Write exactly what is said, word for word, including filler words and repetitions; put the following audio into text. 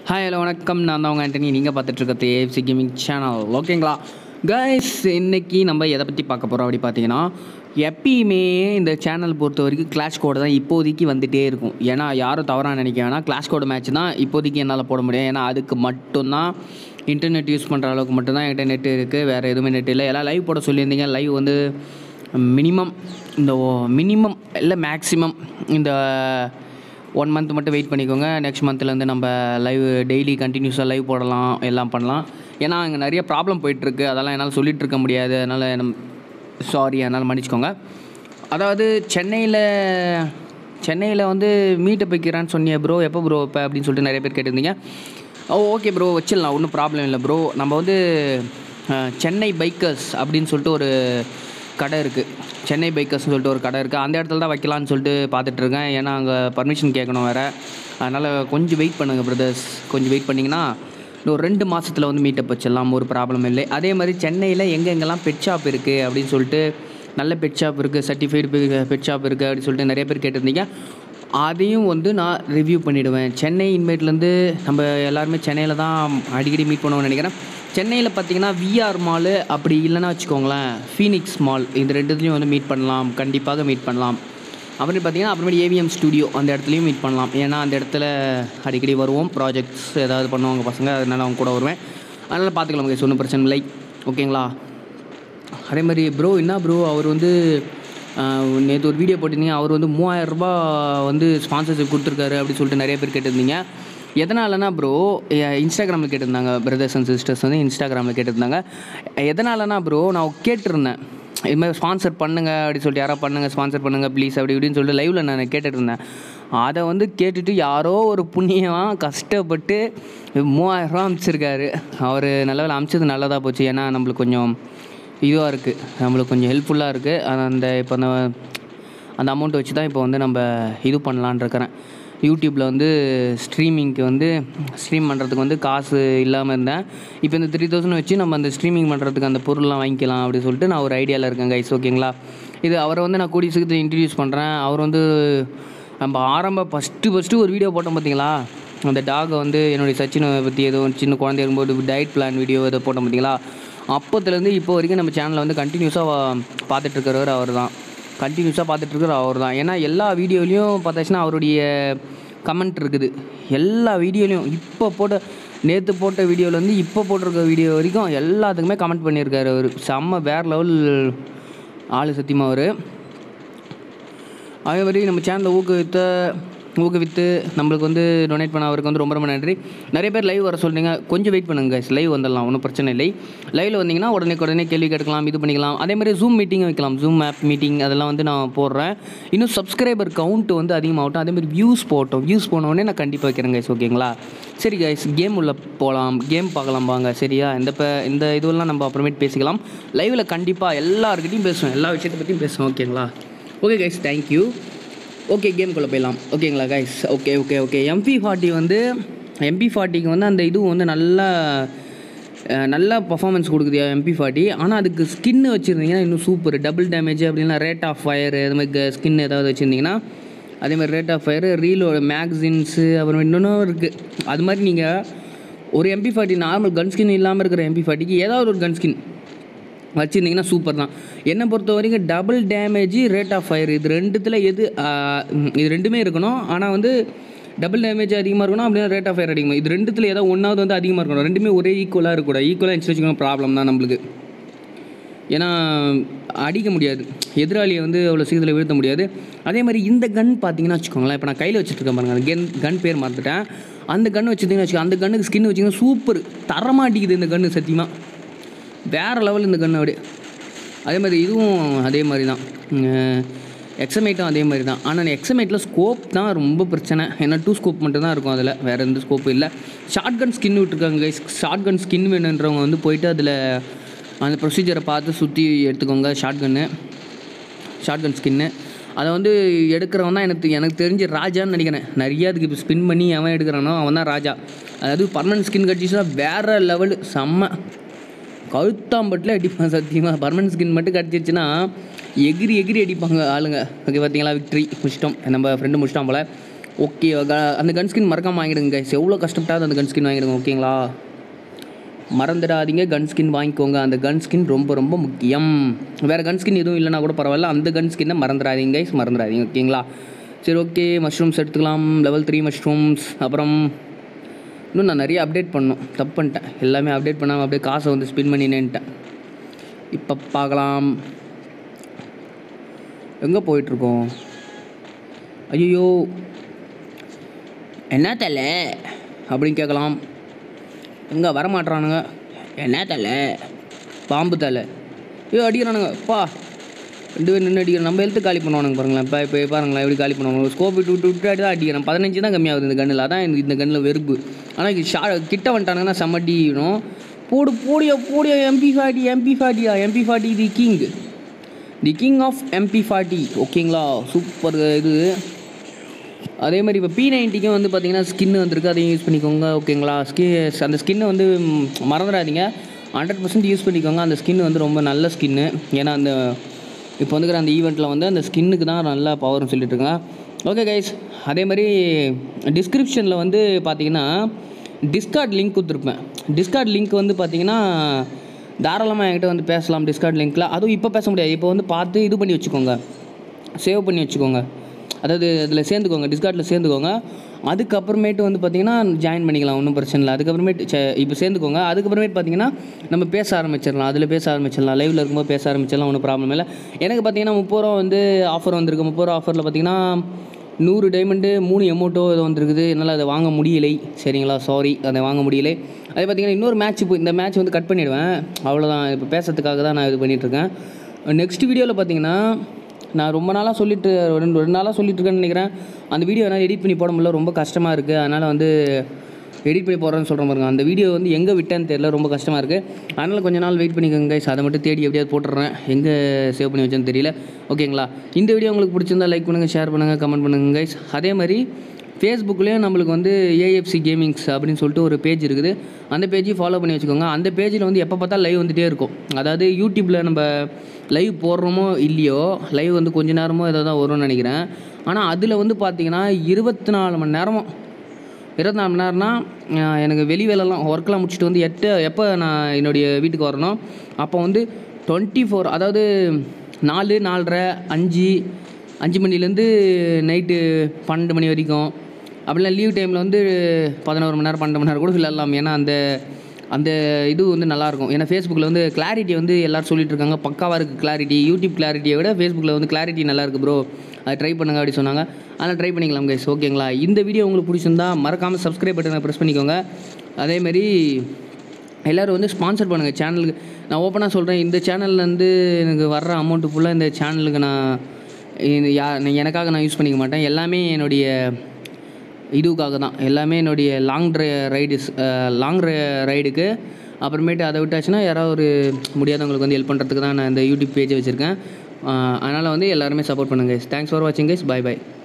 Hi hello வணக்கம். நான் தான் உங்கள் ஆண்டனி. நீங்கள் பார்த்துட்ருக்கிறது ஏஎஃப்சி கேமிங் சேனல். ஓகேங்களா கைஸ், இன்றைக்கி நம்ம எதை பற்றி பார்க்க போகிறோம் அப்படி பார்த்தீங்கன்னா, எப்பயுமே இந்த சேனல் பொறுத்த வரைக்கும் கிளாஷ் கோடு தான் இப்போதைக்கு வந்துகிட்டே இருக்கும். ஏன்னா யாரும் தவறாக நினைக்க வேணாம், கிளாஷ் கோடு மேட்ச் தான் இப்போதைக்கு என்னால் போட முடியும். ஏன்னா அதுக்கு மட்டும்தான் இன்டர்நெட் யூஸ் பண்ணுற அளவுக்கு மட்டும்தான் என்கிட்ட நெட் இருக்குது, வேறு எதுவுமே நெட் இல்லை. எல்லாம் லைவ் போட சொல்லியிருந்தீங்க. லைவ் வந்து மினிமம் இந்த மினிமம் இல்லை மேக்ஸிமம் இந்த ஒன் மந்த் மட்டும் வெயிட் பண்ணிக்கோங்க. நெக்ஸ்ட் மந்த்லேருந்து நம்ம லைவ் டெய்லி கண்டினியூஸாக லைவ் போடலாம், எல்லாம் பண்ணலாம். ஏன்னா அங்கே நிறைய ப்ராப்ளம் போயிட்டுருக்கு, அதெல்லாம் என்னால் சொல்லிகிட்டு இருக்க முடியாது. அதனால் நம் சாரி, அதனால் மன்னிச்சிக்கோங்க. அதாவது சென்னையில் சென்னையில் வந்து மீட்டப் வைக்கிறான்னு சொன்னீங்க ப்ரோ, எப்போ ப்ரோ இப்போ அப்படின்னு சொல்லிட்டு நிறைய பேர் கேட்டிருந்தீங்க. ஓ ஓகே ப்ரோ, வச்சிடலாம், ஒன்றும் ப்ராப்ளம் இல்லை ப்ரோ. நம்ம வந்து சென்னை பைக்கர்ஸ் அப்படின்னு சொல்லிட்டு ஒரு கடை இருக்குது. சென்னை பைக்கர்ஸ்னு சொல்லிட்டு ஒரு கடை இருக்குது. அந்த இடத்துல தான் வைக்கலான்னு சொல்லிட்டு பார்த்துட்ருக்கேன். ஏன்னா அங்கே பர்மிஷன் கேட்கணும் வேறு. அதனால் கொஞ்சம் வெயிட் பண்ணுங்கள் பிரதர்ஸ். கொஞ்சம் வெயிட் பண்ணிங்கன்னா ஒரு ரெண்டு மாதத்தில் வந்து மீட்டப் வச்சிடலாம், ஒரு ப்ராப்ளம் இல்லை. அதே மாதிரி சென்னையில் எங்கே எங்கெல்லாம் பெட் ஷாப் இருக்குது அப்படின்னு சொல்லிட்டு, நல்ல பெட் ஷாப் இருக்குது, சர்டிஃபைடு பெட் ஷாப் இருக்குது அப்படின்னு சொல்லிட்டு நிறைய பேர் கேட்டிருந்தீங்க. அதையும் வந்து நான் ரிவ்யூ பண்ணிவிடுவேன். சென்னை இன்வைட்லேருந்து நம்ம எல்லாருமே சென்னையில் தான் அடிக்கடி மீட் பண்ணுவோம்னு நினைக்கிறேன். சென்னையில் பார்த்தீங்கன்னா விஆர் மாலு, அப்படி இல்லைன்னா வச்சுக்கோங்களேன் ஃபீனிக்ஸ் மால், இந்த ரெண்டுத்துலேயும் வந்து மீட் பண்ணலாம், கண்டிப்பாக மீட் பண்ணலாம். அப்படின்னு பார்த்தீங்கன்னா அப்புறமேட்டு ஏவிஎம் ஸ்டுடியோ, அந்த இடத்துலையும் மீட் பண்ணலாம். ஏன்னா அந்த இடத்துல அடிக்கடி வருவோம், ப்ராஜெக்ட்ஸ் ஏதாவது பண்ணுவாங்க பசங்க, அதனால் அவங்க கூட வருவேன். அதனால் பார்த்துக்கலாம் கைஸ், ஒன்றும் பிரச்சனை இல்லை. ஓகேங்களா? அதே மாதிரி ப்ரோ என்ன ப்ரோ, அவர் வந்து நேற்று ஒரு வீடியோ போட்டிருந்தீங்க, அவர் வந்து மூவாயிரரூபா வந்து ஸ்பான்சர்ஷிப் கொடுத்துருக்காரு அப்படின்னு சொல்லிட்டு நிறைய பேர் கேட்டிருந்தீங்க. எதனாலனா ப்ரோ, இன்ஸ்டாகிராமில் கேட்டிருந்தாங்க பிரதர்ஸ் அண்ட் சிஸ்டர்ஸ் வந்து இன்ஸ்டாகிராமில் கேட்டிருந்தாங்க. எதனாலனா ப்ரோ, நான் கேட்டிருந்தேன் இது மாதிரி ஸ்பான்சர் பண்ணுங்கள் அப்படின்னு சொல்லிட்டு, யாராவது பண்ணுங்கள், ஸ்பான்சர் பண்ணுங்கள் ப்ளீஸ் அப்படி இப்படின்னு சொல்லிட்டு லைவில் நான் கேட்டுட்டு இருந்தேன். அதை வந்து கேட்டுட்டு யாரோ ஒரு புண்ணியமாக கஷ்டப்பட்டு மூவாயிரரூவா அனுப்பிச்சிருக்காரு. அவர் நல்ல அனுப்பிச்சது நல்லதாக போச்சு. ஏன்னா நம்மளுக்கு கொஞ்சம் இதுவாக இருக்குது, நம்மளுக்கு கொஞ்சம் ஹெல்ப்ஃபுல்லாக இருக்குது. அந்த இப்போ அந்த அந்த அமௌண்ட்டை வச்சு தான் இப்போ வந்து நம்ம இது பண்ணலான் இருக்கிறேன். யூடியூப்பில் வந்து ஸ்ட்ரீமிங்க்கு வந்து ஸ்ட்ரீம் பண்ணுறதுக்கு வந்து காசு இல்லாமல் இருந்தேன். இப்போ இந்த த்ரீ தௌசண்ட் வச்சு நம்ம அந்த ஸ்ட்ரீமிங் பண்ணுறதுக்கு அந்த பொருள்லாம் வாங்கிக்கலாம் அப்படின்னு சொல்லிட்டு நான் ஒரு ஐடியாவில் இருக்கேன் கைஸ். ஓகேங்களா? இது அவரை வந்து நான் கூடிய சீக்கிரத்தில் இன்ட்ரடியூஸ் பண்ணுறேன். அவர் வந்து நம்ம ஆரம்ப ஃபஸ்ட்டு ஃபஸ்ட்டு ஒரு வீடியோ போட்டோம் பார்த்தீங்களா, அந்த டாகை வந்து என்னுடைய சச்சினை பற்றி ஏதோ சின்ன குழந்தை இருக்கும்போது டயட் பிளான் வீடியோ ஏதோ போட்டோம் பார்த்தீங்களா, அப்போத்துலேருந்து இப்போ வரைக்கும் நம்ம சேனலில் வந்து கண்டினியூஸாக பார்த்துட்ருக்கிறவர் அவர் தான். கண்டினியூஸாக பார்த்துட்ருக்குற அவர் தான். ஏன்னா எல்லா வீடியோலையும் பார்த்தாச்சுன்னா அவருடைய கமெண்ட் இருக்குது. எல்லா வீடியோலையும் இப்போ போட்ட நேற்று போட்ட வீடியோவிலேருந்து இப்போ போட்டிருக்க வீடியோ வரைக்கும் எல்லாத்துக்குமே கமெண்ட் பண்ணியிருக்காரு அவர். செம்ம வேறு லெவல் ஆள் சத்தியமாக அவர். அதே மாதிரி நம்ம சேனலை ஊக்குவித்த ஊக்குவித்து நம்மளுக்கு வந்து டொனேட் பண்ண அவருக்கு வந்து ரொம்ப ரொம்ப நன்றி. நிறைய பேர் லைவ் வர சொல்கிறீங்க, கொஞ்சம் வெயிட் பண்ணுங்க கைஸ், லைவ் வந்துடலாம், ஒன்றும் பிரச்சனை இல்லை. லைவில் வந்தீங்கன்னா உடனே உடனே கேள்வி கேட்கலாம், இது பண்ணிக்கலாம். அதே மாதிரி ஜூம் மீட்டிங் வைக்கலாம், ஜூம் ஆப் மீட்டிங் அதெல்லாம் வந்து நான் போடுறேன். இன்னும் சப்ஸ்கிரைபர் கவுண்ட் வந்து அதிகமாகட்டும். அதேமாதிரி வியூஸ் போட்டோம், வியூஸ் போனோடனே நான் கண்டிப்பாக வைக்கிறேன் கைஸ். ஓகேங்களா? சரி கைஸ், கேம் உள்ள போகலாம், கேம் பார்க்கலாம் வாங்க. சரியா? இந்த இப்போ இந்த இதுவெல்லாம் நம்ம அப்புறமேட்டு பேசிக்கலாம். லைவில் கண்டிப்பாக எல்லாருக்கிட்டையும் பேசுவேன், எல்லா விஷயத்தை பற்றியும் பேசுவேன். ஓகேங்களா? Okay guys, thank you. ஓகே, கேமுக்குள்ளே போயிடலாம். ஓகேங்களா guys? Okay okay okay MP forty வந்து எம்பி ஃபார்ட்டிக்கு வந்து அந்த இதுவும் வந்து நல்லா நல்லா பர்ஃபார்மன்ஸ் கொடுக்குது எம்பி ஃபார்ட்டி. ஆனால் அதுக்கு ஸ்கின்னு வச்சுருந்தீங்கன்னா இன்னும் சூப்பர். டபுள் டேமேஜ் அப்படின்னா ரேட் ஆஃப் ஃபயர் அது மாதிரி ஸ்கின் ஏதாவது வச்சுருந்தீங்கன்னா, அதேமாதிரி rate of fire, reload magazines, அப்புறம் இன்னொன்றும் இருக்குது. அது மாதிரி நீங்கள் ஒரு MP forty normal gun skin இல்லாமல் இருக்கிற எம்பி ஃபார்ட்டிக்கு ஏதாவது ஒரு கன் ஸ்கின் வச்சுருந்தீங்கன்னா சூப்பர் தான். என்னை பொறுத்த வரைக்கும் double damage, rate of fire, இது ரெண்டுத்தில் எது இது ரெண்டுமே இருக்கணும். ஆனால் வந்து டபுள் டேமேஜ் அதிகமாக இருக்கணும், அப்படின்னா ரேட் ஆஃப் ஃபயர் அதிகமாக, இது ரெண்டுத்தில் ஏதாவது ஒன்றாவது வந்து அதிகமாக இருக்கணும். ரெண்டுமே ஒரே ஈக்குவலாக இருக்கக்கூடாது. ஈக்குவலாக இருந்துச்சு வச்சுக்கோங்க, ப்ராப்ளம் தான் நம்மளுக்கு. ஏன்னா அடிக்க முடியாது, எதிராளியை வந்து அவ்வளோ சீக்கிரத்தில் வீழ்த்த முடியாது. அதே மாதிரி இந்த கன் பார்த்தீங்கன்னா வச்சுக்கோங்களேன், இப்போ நான் கையில் வச்சுருக்கேன் பாருங்கள், அந்த கன் கன் பேர் மறந்துட்டேன். அந்த கன்று வச்சுருந்தீங்கன்னா வச்சுக்கோங்க, அந்த கண்ணுக்கு ஸ்கின் வச்சிங்கன்னா சூப்பர், தரமாக அடிக்குது இந்த கன்று சத்தியமாக வேறு லெவல் இந்த கன்று அப்படியே. அதே மாதிரி இதுவும் அதே மாதிரி தான், எக்ஸமேட்டும் அதே மாதிரி தான். ஆனால் எக்ஸமேட்டில் ஸ்கோப் தான் ரொம்ப பிரச்சனை. ஏன்னா டூ ஸ்கோப் மட்டும் தான் இருக்கும் அதில், வேறு எந்த ஸ்கோப்பும் இல்லை. ஷார்ட் கன் ஸ்கின் விட்டுருக்காங்க கைஸ். ஷார்ட் கன் ஸ்கின் வேணுன்றவங்க வந்து போய்ட்டு அதில் அந்த ப்ரொசீஜரை பார்த்து சுற்றி எடுத்துக்கோங்க. Short gun short gun skin அதை வந்து எடுக்கிறவன் தான் எனக்கு எனக்கு தெரிஞ்சு ராஜான்னு நினைக்கிறேன். நிறையா அதுக்கு இப்போ ஸ்பின் பண்ணி அவன் எடுக்கிறானோ அவன் தான் ராஜா. அதாவது பர்மனன்ட் ஸ்கின் கிடச்சிச்சுன்னா வேறு லெவலு, செம்ம கழுத்தாம்பட்டில் அடிப்பாங்க சத்தியமாக. பர்மனன்ட் ஸ்கின் மட்டும் கிடச்சிருச்சுன்னா எகிரி எகிரி அடிப்பாங்க ஆளுங்க. ஓகே பார்த்தீங்களா, விக்ட்ரி முடிச்சிட்டோம், நம்ம ஃப்ரெண்டு முடிச்சிட்டோம் போல். ஓகே அந்த கன் ஸ்கின் மறக்காமல் வாங்கிடுங்க கைஸ். எவ்வளோ கஷ்டப்பட்டாவது அந்த கன் ஸ்கின் வாங்கிடுங்க ஓகேங்களா. மறந்துடாதீங்க, கன் ஸ்கின் வாங்கிக்கோங்க. அந்த கன் ஸ்கின் ரொம்ப ரொம்ப முக்கியம். வேறு கன் ஸ்கின் எதுவும் இல்லைனா கூட பரவாயில்ல, அந்த கன் ஸ்கின்னை மறந்துடாதீங்க கைஸ், மறந்துடாதீங்க ஓகேங்களா. சரி ஓகே, மஷ்ரூம்ஸ் எடுத்துக்கலாம். Level three mushrooms. அப்புறம் இன்னும் நான் நிறைய அப்டேட் பண்ணணும், தப்பு பண்ணிட்டேன். எல்லாமே அப்டேட் பண்ணாமல் அப்படியே காசை வந்து ஸ்பின் பண்ணினேன்ட்டேன். இப்போ பார்க்கலாம் எங்கே போயிட்டுருக்கோம். ஐயோ என்ன தலை அப்படின்னு கேட்கலாம். எங்கே வரமாட்டுறானுங்க. என்ன தலை, பாம்பு தலை. ஐயோ அடிக்கிறானுங்க பா, ரெண்டு பேர் நின்று அடிக்கிறேன். நம்ம எழுத்து காலி பண்ணுவானுங்க பாருங்களேன். இப்போ இப்போ பாருங்களேன் எப்படி காலி பண்ணுவாங்க. ஸ்கோப் விட்டு விட்டு விட்டு அடி தான் அடிக்கிறேன். பதினஞ்சு தான் கம்மியாகுது இந்த கண்ணில். அதான் எனக்கு இந்த கண்ணில் வெறுப்பு. ஆனால் ஷா கிட்ட வந்துட்டானுங்கன்னா செம்மடிக்கணும். போடு போடியா போடியா எம்பி ஃபார்ட்டி எம்பி ஃபார்ட்டியா MP forty the king the king of MP forty ஓகேங்களா. சூப்பர் இது. அதே மாதிரி இப்போ பி நைன்ட்டிக்கும் வந்து பார்த்திங்கன்னா ஸ்கின்னு வந்திருக்கு, அதையும் யூஸ் பண்ணிக்கோங்க ஓகேங்களா. ஸ்கி அந்த ஸ்கின்னை வந்து மறந்துடாதீங்க, ஹண்ட்ரட் பர்சன்ட் யூஸ் பண்ணிக்கோங்க. அந்த ஸ்கின்னு வந்து ரொம்ப நல்ல ஸ்கின்னு. ஏன்னா அந்த இப்போ வந்துக்கிற அந்த ஈவெண்ட்டில் வந்து அந்த ஸ்கின்னுக்கு தான் நல்லா பவர்னு சொல்லிட்டுருங்க. ஓகே கைஸ், அதே மாதிரி டிஸ்கிரிப்ஷனில் வந்து பார்த்திங்கன்னா டிஸ்கார்ட் லிங்க் கொடுத்துருப்பேன். டிஸ்கார்ட் லிங்க் வந்து பார்த்திங்கன்னா தாராளமாக என்கிட்ட வந்து பேசலாம் டிஸ்கார்ட் லிங்க்கில். அதுவும் இப்போ பேச முடியாது, இப்போ வந்து பார்த்து இது பண்ணி வச்சுக்கோங்க, சேவ் பண்ணி வச்சுக்கோங்க. அதாவது அதில் சேர்ந்துக்கோங்க, டிஸ்கார்டில் சேர்ந்துக்கோங்க. அதுக்கப்புறமேட்டு வந்து பார்த்திங்கன்னா ஜாயின் பண்ணிக்கலாம், ஒன்றும் பிரச்சனை இல்லை. அதுக்கப்புறமேட்டு இப்போ சேர்ந்துக்கோங்க. அதுக்கப்புறமேட்டு பார்த்திங்கன்னா நம்ம பேச ஆரம்பிச்சிடலாம், அதில் பேச ஆரம்பிச்சிடலாம். லைவில் இருக்கும்போது பேச ஆரம்பிச்சிடலாம், ஒன்றும் ப்ராப்ளம் இல்லை. எனக்கு பார்த்திங்கன்னா முப்பது ரூபா வந்து ஆஃபர் வந்திருக்கு. முப்பது ரூபா ஆஃபரில் பார்த்திங்கன்னா நூறு டைமண்டு மூணு எமௌண்ட்டோ இது வந்துருக்குது. என்னால் அதை வாங்க முடியலை சரிங்களா, சாரி அதை வாங்க முடியலை. அதே பார்த்திங்கன்னா இன்னொரு மேட்ச் இப்போ இந்த மேட்ச் வந்து கட் பண்ணிவிடுவேன், அவ்வளோதான். இப்போ பேசுறதுக்காக தான் நான் இது பண்ணிகிட்ருக்கேன். நெக்ஸ்ட் வீடியோவில் பார்த்திங்கன்னா நான் ரொம்ப நாளாக சொல்லிட்டு ரெண்டு ரெண்டு நாளாக சொல்லிட்டுருக்கேன்னு நினைக்கிறேன். அந்த வீடியோ என்னால் எடிட் பண்ணி போட முடியல, ரொம்ப கஷ்டமாக இருக்குது. அதனால் வந்து எடிட் பண்ணி போடுறேன்னு சொல்கிற பாருங்க. அந்த வீடியோ வந்து எங்கே விட்டேன்னு தெரியல, ரொம்ப கஷ்டமாக இருக்குது. அதனால் கொஞ்ச நாள் வெயிட் பண்ணிக்கோங்க கைஸ். அதை மட்டும் தேடி எப்படியாவது போட்டுடுறேன், எங்கே சேவ் பண்ணி வச்சேன்னு தெரியல ஓகேங்களா. இந்த வீடியோ உங்களுக்கு பிடிச்சிருந்தா லைக் பண்ணுங்கள், ஷேர் பண்ணுங்கள், கமெண்ட் பண்ணுங்கள் கைஸ். அதே மாதிரி ஃபேஸ்புக்லேயும் நம்மளுக்கு வந்து ஏஎஃப்சி கேமிங்ஸ் அப்படின்னு சொல்லிட்டு ஒரு பேஜ் இருக்குது. அந்த பேஜையும் ஃபாலோ பண்ணி வச்சுக்கோங்க. அந்த பேஜில் வந்து எப்போ பார்த்தா லைவ் வந்துகிட்டே இருக்கும். அதாவது யூடியூப்பில் நம்ம லைவ் போடுறோமோ இல்லையோ, லைவ் வந்து கொஞ்ச நேரமோ ஏதோ தான் வரும்னு நினைக்கிறேன். ஆனால் அதில் வந்து பார்த்திங்கன்னா இருபத்தி நாலு மணி நேரமும் இருபத்தி நாலு மணி நேரம்னா எனக்கு வெளி வேலைலாம் ஒர்க்கெலாம் முடிச்சுட்டு வந்து எட்டு எப்போ நான் என்னுடைய வீட்டுக்கு வரணும் அப்போ வந்து டுவெண்ட்டி ஃபோர் அதாவது நாலு நாலரை அஞ்சு அஞ்சு மணிலேருந்து நைட்டு பன்னெண்டு மணி வரைக்கும், அப்படிலாம் லீவ் டைமில் வந்து பதினோரு மணி நேரம் பன்னெண்டு மணி நேரம் கூட விளையாடலாம். ஏன்னா அந்த அந்த இது வந்து நல்லாயிருக்கும். ஏன்னா ஃபேஸ்புக்கில் வந்து கிளாரிட்டி வந்து எல்லோரும் சொல்லிட்டு இருக்காங்க, பக்காவாக இருக்குது கிளாரிட்டி. யூடியூப் கிளாரிட்டியை விட ஃபேஸ்புக்கில் வந்து கிளாரிட்டி நல்லா இருக்குது ப்ரோ, அதை ட்ரை பண்ணுங்க அப்படி சொன்னாங்க. அதனால் ட்ரை பண்ணிக்கலாம் கைஸ் ஓகேங்களா. இந்த வீடியோ உங்களுக்கு பிடிச்சிருந்தா மறக்காமல் சப்ஸ்கிரைப் பட்டனை ப்ரெஸ் பண்ணிக்கோங்க. அதேமாதிரி எல்லோரும் வந்து ஸ்பான்சர் பண்ணுங்கள் சேனலுக்கு. நான் ஓப்பனாக சொல்கிறேன், இந்த சேனல்லேருந்து எனக்கு வர்ற அமௌண்ட்டு ஃபுல்லாக இந்த சேனலுக்கு நான் இது யா எனக்காக நான் யூஸ் பண்ணிக்க மாட்டேன். எல்லாமே என்னுடைய இதுக்காக தான், எல்லாமே என்னுடைய லாங் ட்ரை ரைடுஸ் லாங் ரைடுக்கு. அப்புறமேட்டு அதை விட்டாச்சுன்னா யாராவது ஒரு முடியாதவங்களுக்கு வந்து ஹெல்ப் பண்ணுறதுக்கு தான் நான் இந்த யூடியூப் பேஜை வச்சுருக்கேன். அதனால் வந்து எல்லாருமே சப்போர்ட் பண்ணுங்கள் கைஸ். தேங்க்ஸ் ஃபார் வாட்சிங் கைஸ். Bye by.